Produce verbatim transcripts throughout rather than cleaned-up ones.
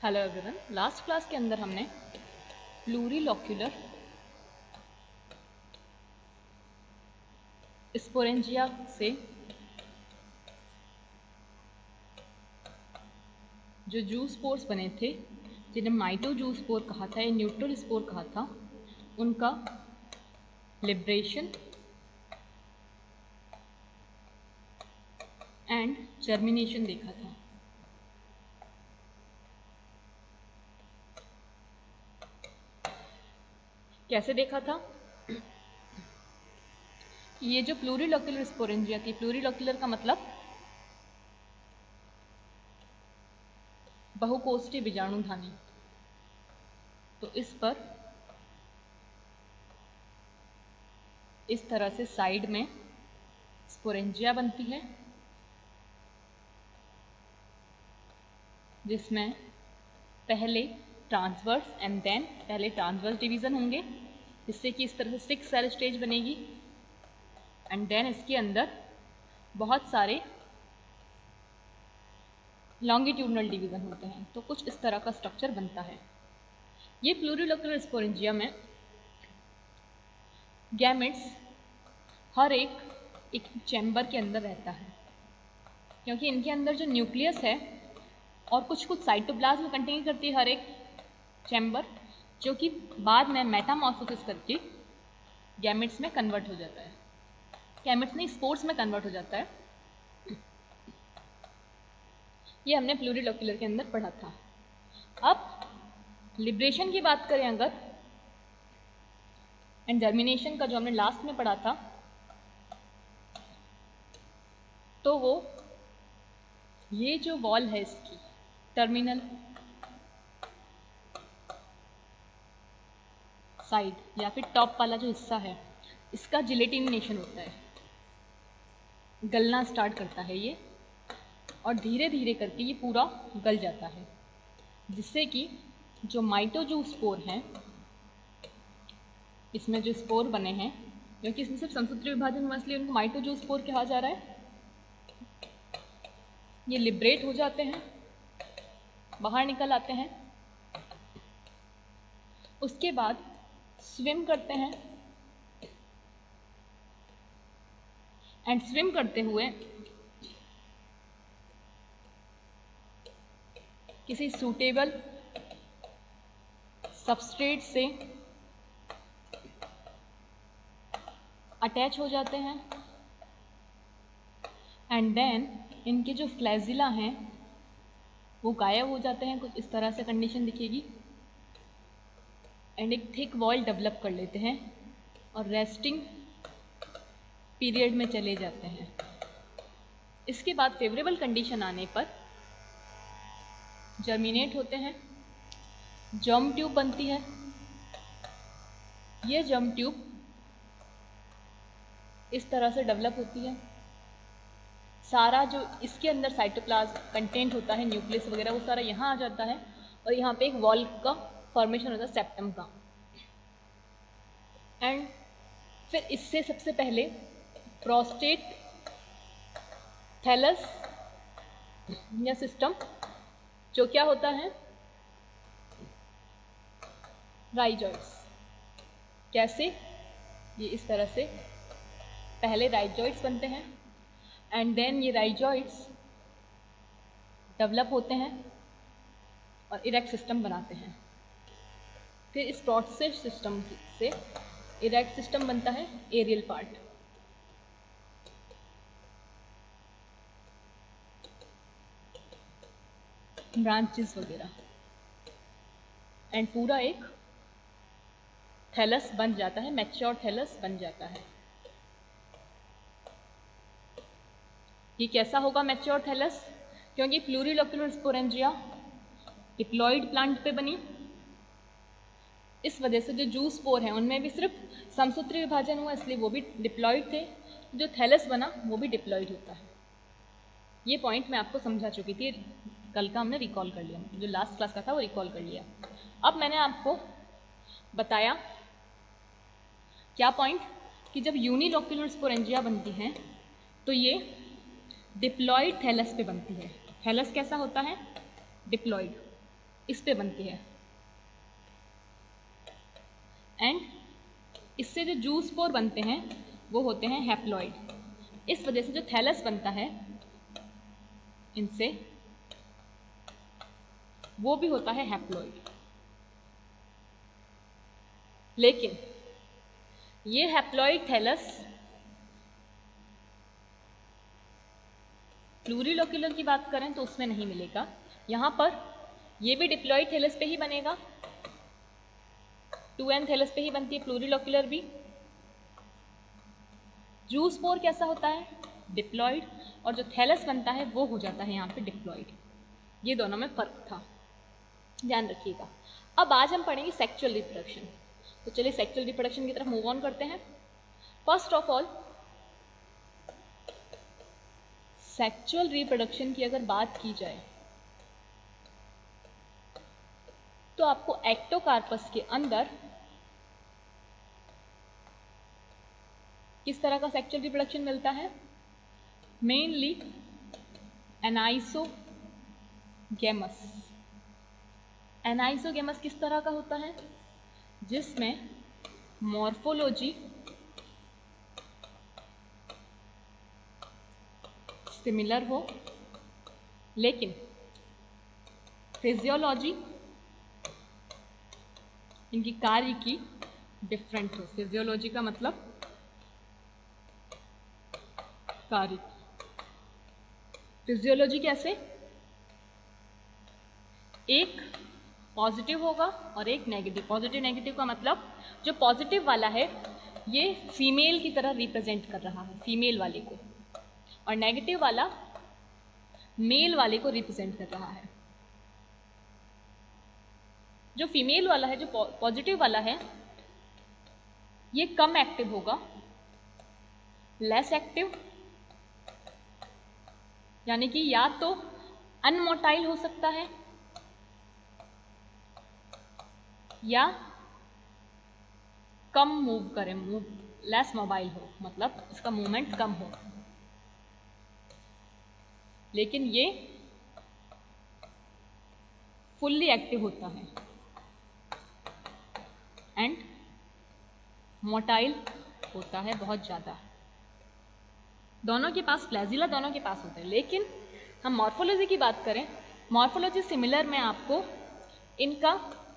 Hello everyone, last class के अंदर हमने प्लूरिलोक्यूलर स्पोरेंजिया से जो जू स्पोर्स बने थे, जिन्हें माइटोजू स्पोर कहा था या न्यूट्रल स्पोर कहा था, उनका लिब्रेशन एंड जर्मिनेशन देखा था। कैसे देखा था? ये जो प्लूरिलोक्यूलर स्पोरेंजिया थी, प्लूरिलोक्यूलर का मतलब बहुकोष्ठीय बीजाणुधानी, तो इस पर इस तरह से साइड में स्पोरेंजिया बनती है, जिसमें पहले ट्रांसवर्स एंड देन पहले ट्रांसवर्स डिवीजन होंगे, जिससे कि इस तरह से सिक्स सेल स्टेज बनेगी एंड देन इसके अंदर बहुत सारे लॉन्गिट्यूडनल डिवीजन होते हैं। तो कुछ इस तरह का स्ट्रक्चर बनता है। ये प्लूरिलोक्यूलर स्पोरेंजिया में गैमेट्स हर एक एक चैम्बर के अंदर रहता है, क्योंकि इनके अंदर जो न्यूक्लियस है और कुछ कुछ साइटोप्लाज्म कंटेन करती है हर एक चैम्बर, जो कि बाद में मेटामॉर्फोसिस करके गैमेट्स में कन्वर्ट हो जाता है। गैमेट्स नहीं, स्पोर्स में कन्वर्ट हो जाता है। ये हमने प्लूरिलोक्यूलर के अंदर पढ़ा था। अब लिब्रेशन की बात करें अगर, एंड जर्मिनेशन का जो हमने लास्ट में पढ़ा था, तो वो ये जो वॉल है इसकी टर्मिनल साइड या फिर टॉप वाला जो हिस्सा है, इसका जिलेटिनेशन होता है, गलना स्टार्ट करता है ये, और धीरे धीरे करके ये पूरा गल जाता है, जिससे कि जो माइटोजू स्पोर हैं, इसमें जो स्पोर बने हैं, क्योंकि इसमें सिर्फ समसूत्री विभाजन हुआ इसलिए उनको माइटोजू स्पोर कहा जा रहा है, ये लिब्रेट हो जाते हैं, बाहर निकल आते हैं। उसके बाद स्विम करते हैं एंड स्विम करते हुए किसी सूटेबल सबस्ट्रेट से अटैच हो जाते हैं एंड देन इनके जो फ्लैजिला हैं वो गायब हो जाते हैं। कुछ इस तरह से कंडीशन दिखेगी एंड एक थिक वॉल डेवलप कर लेते हैं और रेस्टिंग पीरियड में चले जाते हैं। इसके बाद फेवरेबल कंडीशन आने पर जर्मिनेट होते हैं, जर्म ट्यूब बनती है। ये जर्म ट्यूब इस तरह से डेवलप होती है। सारा जो इसके अंदर साइटोप्लाज्म कंटेंट होता है, न्यूक्लियस वगैरह, वो सारा यहाँ आ जाता है और यहाँ पे एक वॉल का फॉर्मेशन होता है सेप्टम का। एंड फिर इससे सबसे पहले प्रोस्टेट थैलस या सिस्टम, जो क्या होता है, राइजॉइड्स। कैसे? ये इस तरह से पहले राइजॉइड्स बनते हैं एंड देन ये राइजॉइड्स डेवलप होते हैं और इरेक्ट सिस्टम बनाते हैं। फिर इस प्रोस्टेट सिस्टम से इरेक्ट सिस्टम बनता है, एरियल पार्ट। ब्रांचेस वगैरह, एंड पूरा एक थैलस बन जाता है, मैच्योर थैलस बन जाता है। ये कैसा होगा मैच्योर थैलस? क्योंकि प्लूरिलोक्यूलर स्पोरेंजिया डिप्लॉइड प्लांट पे बनी, इस वजह से जो जू स्पोर हैं उनमें भी सिर्फ समसूत्री विभाजन हुआ, इसलिए वो भी डिप्लॉइड थे। जो थैलस बना वो भी डिप्लॉइड होता है। ये पॉइंट मैं आपको समझा चुकी थी, कल का हमने रिकॉल कर लिया, जो लास्ट क्लास का था वो रिकॉल कर लिया। अब मैंने आपको बताया क्या पॉइंट, कि जब यूनिलोक्यूलर स्पोरेंजिया बनती हैं तो ये डिप्लॉइड थैलस पे बनती है। थैलस कैसा होता है? डिप्लॉइड। इस पे बनती है, एंड इससे जो जू स्पोर बनते हैं वो होते हैं हैप्लॉइड। इस वजह से जो थैलस बनता है इनसे, वो भी होता है हैप्लॉइड। लेकिन ये हैप्लॉइड थैलस प्लूरिलोक्यूलर की बात करें तो उसमें नहीं मिलेगा। यहां पर ये भी डिप्लॉइड थैलस पे ही बनेगा, टू एन थैलस पे ही बनती है प्लूरिलोक्यूलर भी। जू स्पोर कैसा होता है? डिप्लॉइड, और जो थैलस बनता है वो हो जाता है यहाँ पे डिप्लॉइड। ये दोनों में फर्क था, ध्यान रखिएगा। अब आज हम पढ़ेंगे सेक्सुअल रिप्रोडक्शन। तो चलिए सेक्सुअल रिप्रोडक्शन की तरफ मूव ऑन करते हैं। First of all, sexual reproduction की अगर बात की जाए तो आपको एक्टोकार्पस के अंदर किस तरह का सेक्सुअल रिप्रोडक्शन मिलता है? Mainly anisogamous. एनाइसोगेमस किस तरह का होता है? जिसमें मॉर्फोलॉजी सिमिलर हो लेकिन फिजियोलॉजी, इनकी कार्य की डिफरेंट हो। फिजियोलॉजी का मतलब कार्य। फिजियोलॉजी कैसे? एक पॉजिटिव होगा और एक नेगेटिव। पॉजिटिव नेगेटिव का मतलब जो पॉजिटिव वाला है ये फीमेल की तरह रिप्रेजेंट कर रहा है फीमेल वाले को, और नेगेटिव वाला मेल वाले को रिप्रेजेंट कर रहा है। जो फीमेल वाला है, जो पॉजिटिव वाला है, ये कम एक्टिव होगा, लेस एक्टिव, यानी कि या तो अनमोटाइल हो सकता है या कम मूव करे, मूव लेस मोबाइल हो, मतलब इसका मूवमेंट कम हो। लेकिन ये फुल्ली एक्टिव होता है एंड मोटाइल होता है बहुत ज्यादा। दोनों के पास फ्लैजिला दोनों के पास होता है। लेकिन हम मॉर्फोलॉजी की बात करें, मॉर्फोलॉजी सिमिलर में आपको इनका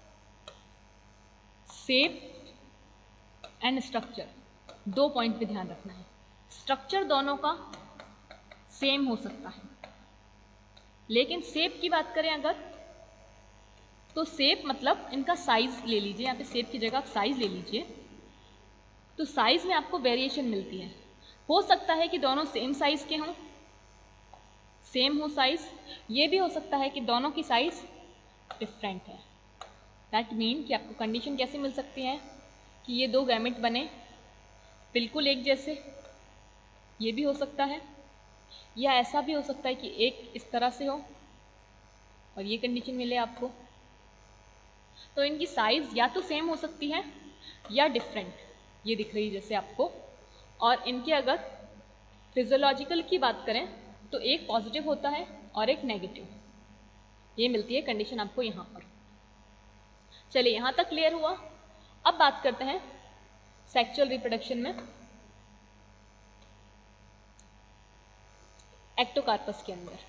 शेप एंड स्ट्रक्चर दो पॉइंट पे ध्यान रखना है। स्ट्रक्चर दोनों का सेम हो सकता है, लेकिन शेप की बात करें अगर, तो शेप मतलब इनका साइज ले लीजिए, यहाँ पे शेप की जगह साइज ले लीजिए, तो साइज में आपको वेरिएशन मिलती है। हो सकता है कि दोनों सेम साइज के हों, सेम हो साइज, ये भी हो सकता है कि दोनों की साइज डिफरेंट है। दैट मीन कि आपको कंडीशन कैसे मिल सकती है कि ये दो गैमेट बने बिल्कुल एक जैसे, ये भी हो सकता है, या ऐसा भी हो सकता है कि एक इस तरह से हो और ये कंडीशन मिले आपको। तो इनकी साइज या तो सेम हो सकती है या डिफरेंट, ये दिख रही है जैसे आपको। और इनके अगर फिजियोलॉजिकल की बात करें तो एक पॉजिटिव होता है और एक नेगेटिव, ये मिलती है कंडीशन आपको यहाँ पर। चलिए यहाँ तक क्लियर हुआ। अब बात करते हैं सेक्सुअल रिप्रोडक्शन में एक्टोकार्पस के अंदर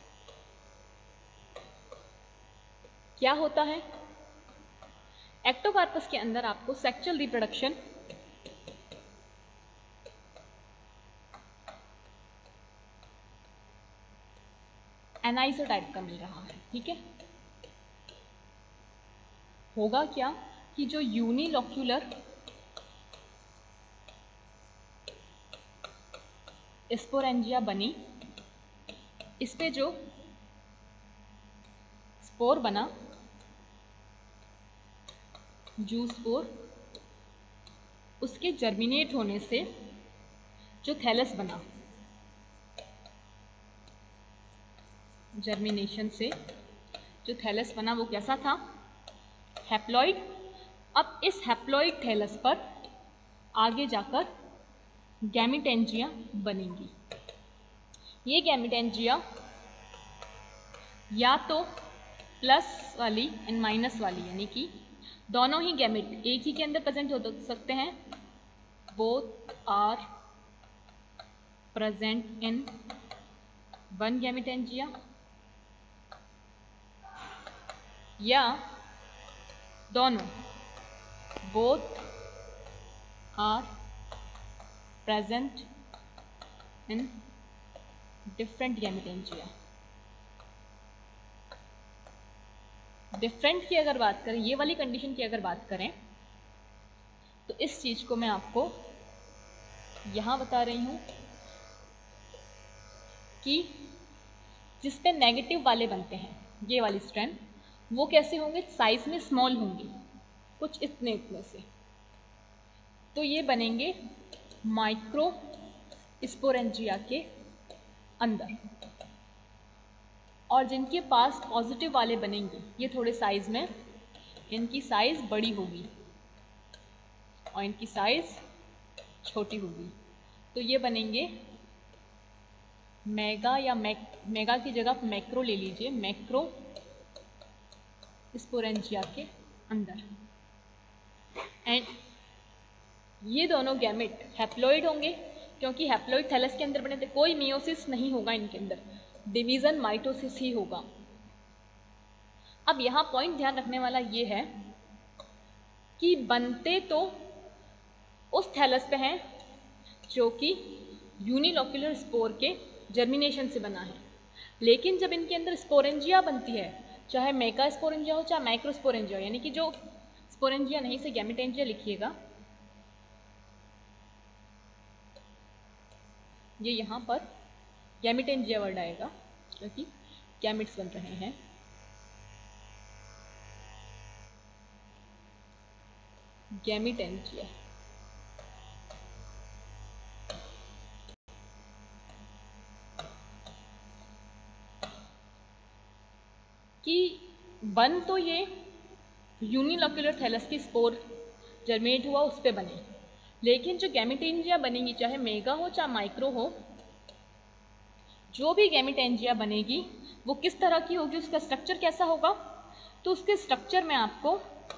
क्या होता है। एक्टोकार्पस के अंदर आपको सेक्सुअल रिप्रोडक्शन एनाइसोटाइप का मिल रहा है, ठीक है। होगा क्या कि जो यूनिलोक्यूलर स्पोरेंजिया बनी, इस पे जो स्पोर बना, जू स्पोर, उसके जर्मिनेट होने से जो थैलस बना, जर्मिनेशन से जो थैलस बना वो कैसा था? हैप्लॉइड। अब इस हैप्लॉइड थैलस पर आगे जाकर गैमिटेंजिया बनेंगी। ये गैमिटेंजिया या तो प्लस वाली एंड माइनस वाली, यानी कि दोनों ही गैमेट एक ही के अंदर प्रेजेंट हो सकते हैं, both are present in one gametangia, या दोनों both are present in different gametangia. Different की अगर बात करें, ये वाली कंडीशन की अगर बात करें, तो इस चीज को मैं आपको यहां बता रही हूं कि जिस पे नेगेटिव वाले बनते हैं ये वाली स्ट्रैंड, वो कैसे होंगे, साइज में स्मॉल होंगे, कुछ इतने इतने से। तो ये बनेंगे माइक्रो स्पोरेंजिया के अंदर, और जिनके पास पॉजिटिव वाले बनेंगे ये थोड़े साइज में, इनकी साइज बड़ी होगी और इनकी साइज छोटी होगी। तो ये बनेंगे मेगा, या मैक मेगा की जगह मैक्रो ले लीजिए, मैक्रो स्पोरेंजिया के अंदर। एंड ये दोनों गैमेट हैप्लॉइड होंगे, क्योंकि हैप्लॉइड थैलस के अंदर बने थे, कोई मियोसिस नहीं होगा इनके अंदर, डिवीजन माइटोसिस ही होगा। अब यहां पॉइंट ध्यान रखने वाला ये है कि बनते तो उस थैलस पे हैं जो कि यूनिलोक्यूलर स्पोर के जर्मिनेशन से बना है, लेकिन जब इनके अंदर स्पोरेंजिया बनती है, चाहे मेगा स्पोरेंजिया हो चाहे माइक्रो स्पोरेंजिया हो, यानी कि जो स्पोरेंजिया नहीं से गैमेटेंजिया लिखिएगा, ये यहां पर गैमेटेंजिया वर्ड आएगा क्योंकि गैमेट्स बन रहे हैं। गैमेटेंजिया कि बन तो ये यूनिलोक्यूलर थैलस की स्पोर जर्मिनेट हुआ उस पे बने, लेकिन जो गैमेटेंजिया बनेगी, चाहे मेगा हो चाहे माइक्रो हो, जो भी गैमेटेंजिया बनेगी वो किस तरह की होगी, उसका स्ट्रक्चर कैसा होगा, तो उसके स्ट्रक्चर में आपको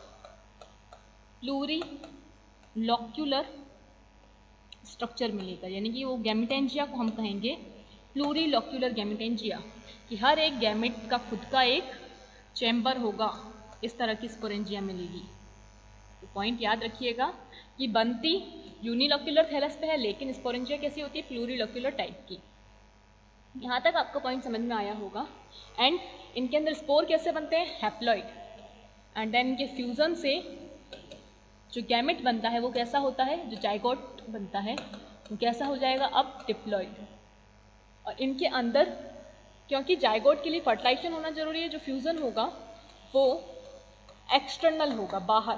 प्लूरीलोक्यूलर स्ट्रक्चर मिलेगा, यानी कि वो गैमेटेंजिया को हम कहेंगे प्लूरीलोक्यूलर गैमेटेंजिया, कि हर एक गैमेट का खुद का एक चैम्बर होगा, इस तरह की स्पोरेंजिया मिलेगी। तो पॉइंट याद रखिएगा कि बनती यूनिलोक्यूलर थैलस पे है, लेकिन स्पोरेंजिया कैसी होती है, प्लूरीलोक्यूलर टाइप की। यहाँ तक आपको पॉइंट समझ में आया होगा। एंड इनके अंदर स्पोर कैसे बनते हैं, हैप्लॉइड, एंड देन इनके फ्यूजन से जो गैमेट बनता है वो कैसा होता है, जो जाइगोट बनता है वो कैसा हो जाएगा, अब डिप्लॉइड। और इनके अंदर क्योंकि जाइगोट के लिए फर्टिलाइजेशन होना जरूरी है, जो फ्यूजन होगा वो एक्सटर्नल होगा, बाहर,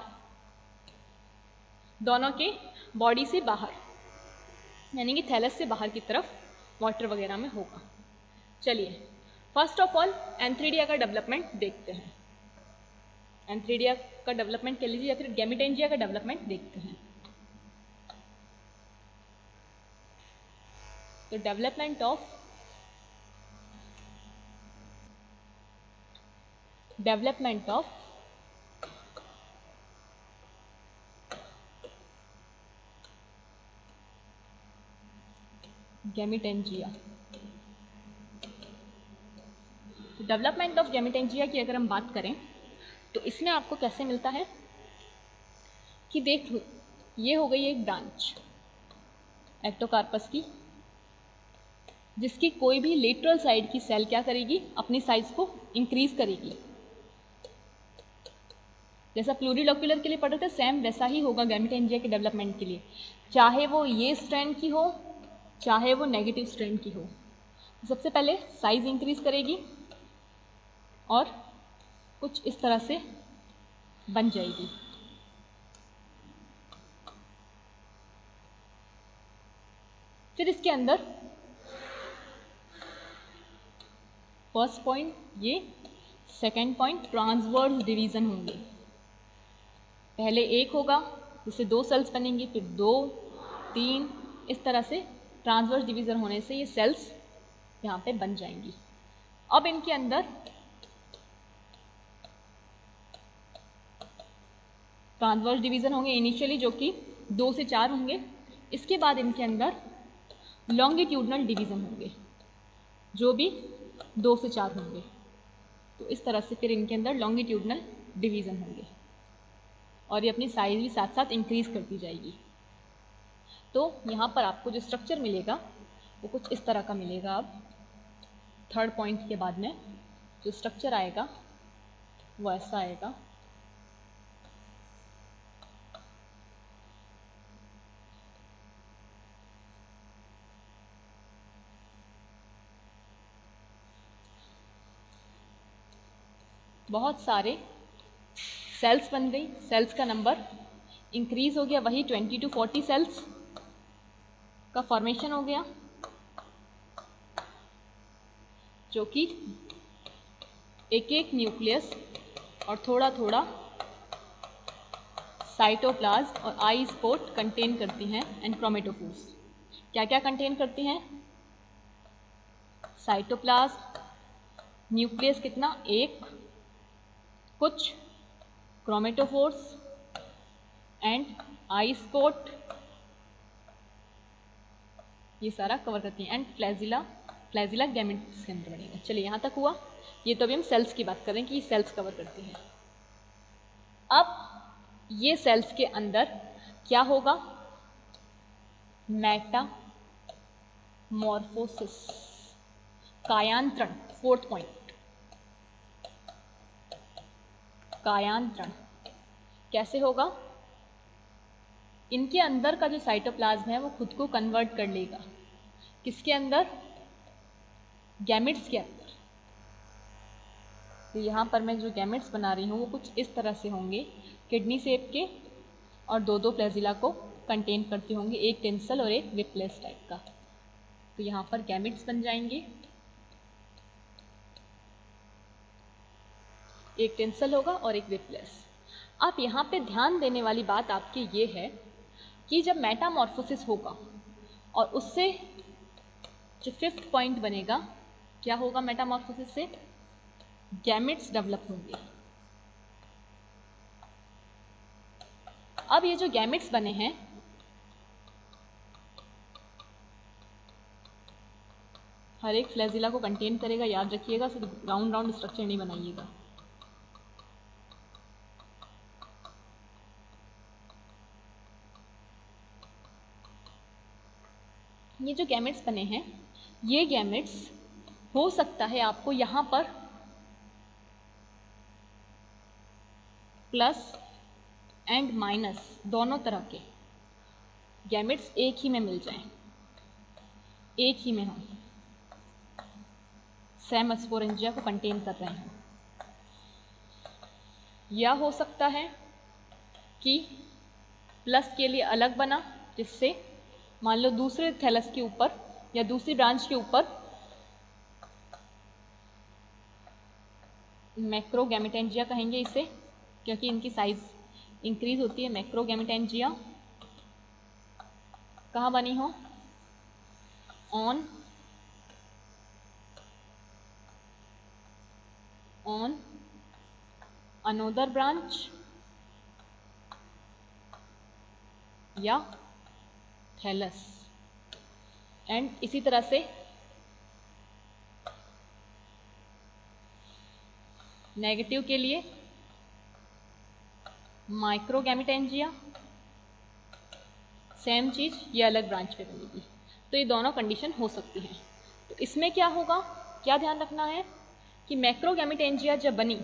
दोनों के बॉडी से बाहर, यानी कि थैलस से बाहर की तरफ वाटर वगैरह में होगा। चलिए फर्स्ट ऑफ ऑल एंथ्रीडिया का डेवलपमेंट देखते हैं। एंथ्रीडिया का डेवलपमेंट कह लीजिए या फिर गैमेटेंजिया का डेवलपमेंट देखते हैं। तो development of development of gametangia. Development of gametangia की अगर हम बात करें तो इसमें आपको कैसे मिलता है कि देख लो, ये हो गई एक ब्रांच एक्टोकार्पस की, जिसकी कोई भी लेटरल साइड की सेल क्या करेगी, अपनी साइज को इंक्रीज करेगी। जैसा प्लूरीलोक्यूलर के लिए पढ़े थे, सेम वैसा ही होगा गैमेटेंजिया के डेवलपमेंट के लिए, चाहे वो ये स्ट्रैंड की हो चाहे वो नेगेटिव स्ट्रैंड की हो। सबसे पहले साइज इंक्रीज करेगी और कुछ इस तरह से बन जाएगी। फिर इसके अंदर फर्स्ट पॉइंट ये, सेकेंड पॉइंट ट्रांसवर्स डिवीजन होंगे। पहले एक होगा, जिससे दो सेल्स बनेंगी, फिर दो, तीन, इस तरह से ट्रांसवर्स डिवीजन होने से ये सेल्स यहाँ पे बन जाएंगी। अब इनके अंदर ट्रांसवर्स डिवीज़न होंगे इनिशियली जो कि दो से चार होंगे, इसके बाद इनके अंदर लॉन्गिट्यूडनल डिवीज़न होंगे जो भी दो से चार होंगे। तो इस तरह से फिर इनके अंदर लॉन्गिट्यूडनल डिवीज़न होंगे और ये अपनी साइज भी साथ साथ इंक्रीज करती जाएगी। तो यहाँ पर आपको जो स्ट्रक्चर मिलेगा वो कुछ इस तरह का मिलेगा। अब थर्ड पॉइंट के बाद में जो स्ट्रक्चर आएगा वो ऐसा आएगा। बहुत सारे सेल्स बन गई, सेल्स का नंबर इंक्रीज हो गया, वही ट्वेंटी टू फोर्टी सेल्स का फॉर्मेशन हो गया जो कि एक एक न्यूक्लियस और थोड़ा थोड़ा साइटोप्लाज्म और आई स्पॉट कंटेन करती हैं एंड क्रोमेटोफोर्स। क्या क्या कंटेन करती हैं? साइटोप्लाज्म, न्यूक्लियस कितना, एक, कुछ क्रोमेटोफोर्स एंड आई स्पॉट, ये सारा कवर करती हैं एंड फ्लैजिला, फ्लैजिला गैमेट्स के अंदर बनेगा। चलिए यहाँ तक हुआ। ये तो अभी हम सेल्स की बात करें कि ये सेल्स कवर करती हैं। अब ये सेल्स के अंदर क्या होगा? मेटामॉर्फोसिस, कायांतरण, फोर्थ पॉइंट, कायांतरण कैसे होगा? इनके अंदर का जो साइटोप्लाज्म है वो खुद को कन्वर्ट कर लेगा। किसके अंदर? गैमेट्स के अंदर। तो यहाँ पर मैं जो गैमेट्स बना रही हूँ वो कुछ इस तरह से होंगे, किडनी शेप के और दो दो फ्लैजिला को कंटेन करते होंगे, एक टेंसल और एक विपलेस टाइप का। तो यहाँ पर गैमेट्स बन जाएंगे, एक टेंसल होगा और एक विपलेस। आप यहाँ पे ध्यान देने वाली बात आपकी ये है कि जब मेटामॉर्फोसिस होगा और उससे जो फिफ्थ पॉइंट बनेगा, क्या होगा? मेटामॉर्फोसिस से गैमेट्स डेवलप होंगे। अब ये जो गैमेट्स बने हैं हर एक फ्लैजिला को कंटेन करेगा, याद रखिएगा, सिर्फ राउंड राउंड स्ट्रक्चर नहीं बनाइएगा। ये जो गैमेट्स बने हैं, ये गैमेट्स हो सकता है आपको यहाँ पर प्लस एंड माइनस दोनों तरह के गैमेट्स एक ही में मिल जाएं, एक ही में हम सेम स्पोरेंजिया को कंटेन कर रहे हैं। या हो सकता है कि प्लस के लिए अलग बना, जिससे मान लो दूसरे थैलस के ऊपर या दूसरी ब्रांच के ऊपर मैक्रोगैमेटेंजिया कहेंगे इसे, क्योंकि इनकी साइज इंक्रीज होती है। मैक्रोगैमेटेंजिया कहाँ बनी हो? ऑन ऑन अनोदर ब्रांच या थैलस। एंड इसी तरह से नेगेटिव के लिए माइक्रोगैमेटेंजिया, सेम चीज, ये अलग ब्रांच पे बनेगी। तो ये दोनों कंडीशन हो सकती हैं। तो इसमें क्या होगा, क्या ध्यान रखना है कि मैक्रोगैमेटेंजिया जब बनी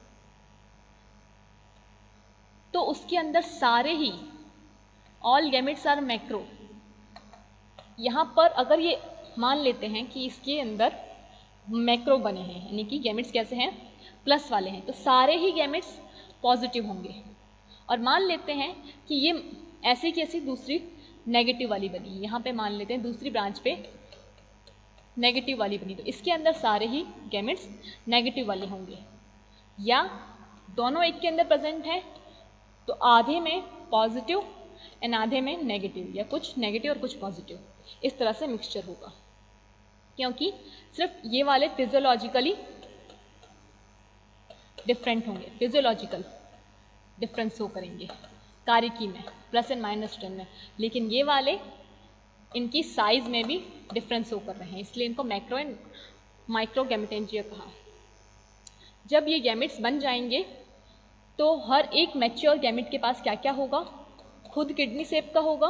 तो उसके अंदर सारे ही ऑल गैमेट्स आर मैक्रो। यहाँ पर अगर ये मान लेते हैं कि इसके अंदर मैक्रो बने हैं, यानी कि गैमेट्स कैसे हैं? प्लस वाले हैं, तो सारे ही गैमेट्स पॉजिटिव होंगे। और मान लेते हैं कि ये ऐसी की ऐसी दूसरी नेगेटिव वाली बनी, यहाँ पे मान लेते हैं दूसरी ब्रांच पे नेगेटिव वाली बनी, तो इसके अंदर सारे ही गैमेट्स नेगेटिव वाले होंगे। या दोनों एक के अंदर प्रेजेंट है तो आधे में पॉजिटिव एंड आधे में नेगेटिव, या कुछ नेगेटिव और कुछ पॉजिटिव, इस तरह से मिक्सचर होगा। क्योंकि सिर्फ ये वाले फिजियोलॉजिकली डिफरेंट होंगे, फिजियोलॉजिकल डिफरेंस शो करेंगे। कारिकी में, प्लस एंड माइनस टेन में, लेकिन ये वाले इनकी साइज में भी डिफरेंस हो कर रहे हैं, इसलिए इनको मैक्रो एंड माइक्रो गैमेटेंजिया कहा। जब ये गैमेट्स बन जाएंगे तो हर एक मैच्योर गैमेट के पास क्या क्या होगा? खुद किडनी शेप का होगा,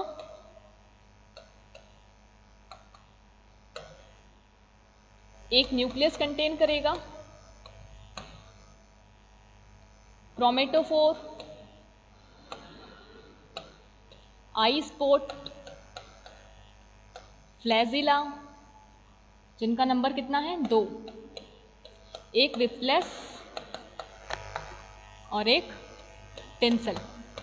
एक न्यूक्लियस कंटेन करेगा, क्रोमेटोफोर, आई स्पॉट, फ्लैजिला जिनका नंबर कितना है? दो, एक रिफ्लेस और एक टेंसल।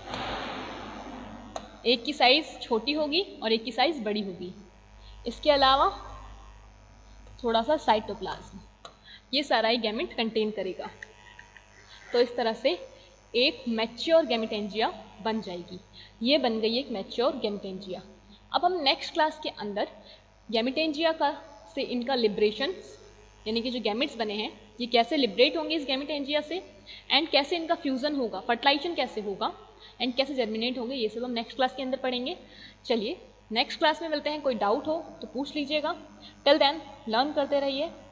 एक की साइज छोटी होगी और एक की साइज बड़ी होगी। इसके अलावा थोड़ा सा साइटोप्लाज्म, ये सारा ही गैमेट कंटेन करेगा। तो इस तरह से एक मैच्योर गैमेटेंजिया बन जाएगी। ये बन गई एक मैच्योर गैमेटेंजिया। अब हम नेक्स्ट क्लास के अंदर गैमेटेंजिया का से इनका लिब्रेशन, यानी कि जो गैमेट्स बने हैं ये कैसे लिब्रेट होंगे इस गैमेटेंजिया से, एंड कैसे इनका फ्यूजन होगा, फर्टिलाइजेशन कैसे होगा, एंड कैसे जर्मिनेट होंगे, ये सब हम नेक्स्ट क्लास के अंदर पढ़ेंगे। चलिए नेक्स्ट क्लास में मिलते हैं। कोई डाउट हो तो पूछ लीजिएगा। टिल देन लर्न करते रहिए।